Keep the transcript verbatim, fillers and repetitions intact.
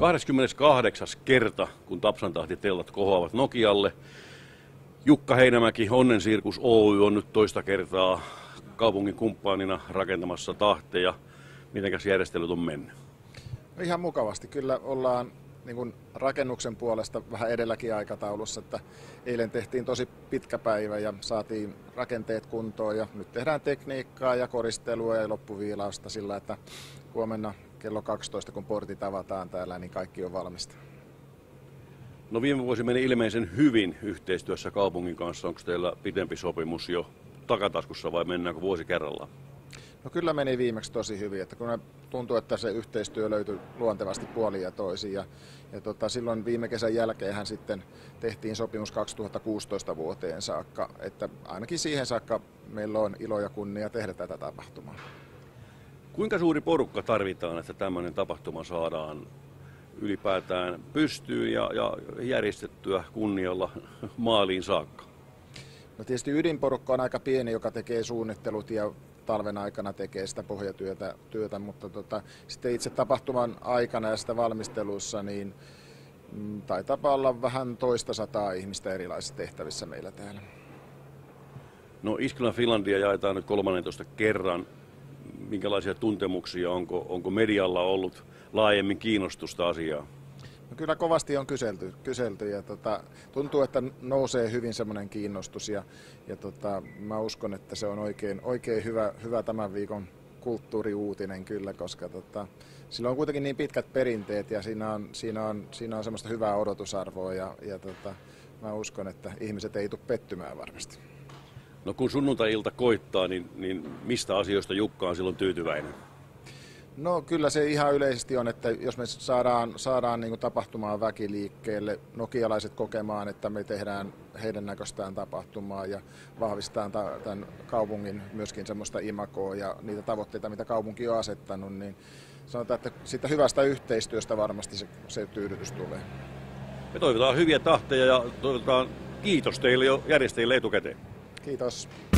kahdeskymmeneskahdeksas kerta, kun Tapsantahtiteltat kohoavat Nokialle. Jukka Heinämäki, Onnensirkus Oy on nyt toista kertaa kaupungin kumppanina rakentamassa tahteja. Mitenkäs järjestelyt on mennyt? Ihan mukavasti. Kyllä ollaan niin kuin rakennuksen puolesta vähän edelläkin aikataulussa, että eilen tehtiin tosi pitkä päivä ja saatiin rakenteet kuntoon ja nyt tehdään tekniikkaa ja koristelua ja loppuviilausta sillä, että huomenna kello kaksitoista, kun portit avataan täällä, niin kaikki on valmista. No viime vuosi meni ilmeisen hyvin yhteistyössä kaupungin kanssa. Onko teillä pitempi sopimus jo takataskussa vai mennäänkö vuosi kerrallaan? No kyllä meni viimeksi tosi hyvin, että kun tuntuu, että se yhteistyö löytyi luontevasti puolin ja toisin. Ja, ja tota, silloin viime kesän jälkeenhän sitten tehtiin sopimus kaksituhattakuusitoista vuoteen saakka, että ainakin siihen saakka meillä on ilo ja kunnia tehdä tätä tapahtumaa. Kuinka suuri porukka tarvitaan, että tämmöinen tapahtuma saadaan ylipäätään pystyyn ja, ja järjestettyä kunnialla maaliin saakka? No tietysti ydinporukka on aika pieni, joka tekee suunnittelut ja talven aikana tekee sitä pohjatyötä, työtä, mutta tota, sitten itse tapahtuman aikana ja sitä valmistelussa niin mm, taitaa olla vähän toista sataa ihmistä erilaisissa tehtävissä meillä täällä. No Iskilän Finlandia jaetaan nyt kolmannentoista kerran. Minkälaisia tuntemuksia, onko, onko medialla ollut laajemmin kiinnostusta asiaa? No kyllä kovasti on kyselty, kyselty ja tota, tuntuu, että nousee hyvin semmoinen kiinnostus ja, ja tota, mä uskon, että se on oikein, oikein hyvä, hyvä tämän viikon kulttuuriuutinen kyllä, koska tota, sillä on kuitenkin niin pitkät perinteet ja siinä on, siinä on, siinä on semmoista hyvää odotusarvoa ja, ja tota, mä uskon, että ihmiset ei tule pettymään varmasti. No kun sunnuntai-ilta koittaa, niin, niin mistä asioista Jukka on silloin tyytyväinen? No kyllä se ihan yleisesti on, että jos me saadaan, saadaan niin kuin tapahtumaa väki liikkeelle, nokialaiset kokemaan, että me tehdään heidän näköistään tapahtumaa ja vahvistetaan tämän kaupungin myöskin semmoista imagoa ja niitä tavoitteita, mitä kaupunki on asettanut, niin sanotaan, että siitä hyvästä yhteistyöstä varmasti se, se tyydytys tulee. Me toivotaan hyviä tahteja ja toivotaan kiitos teille jo järjestäjille etukäteen. Kiitos.